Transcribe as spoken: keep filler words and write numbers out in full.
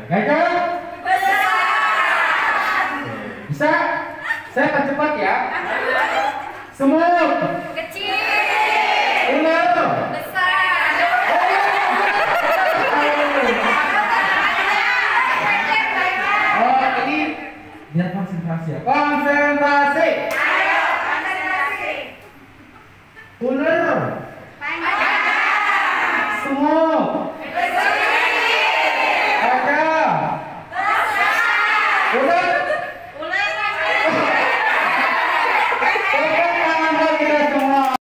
Gajah besar. bisa. Saya akan cepat ya. Semut Kecil. ular Besar. oh ini biar konsentrasi ya. Konsentrasi. Ayo, konsentrasi. Ular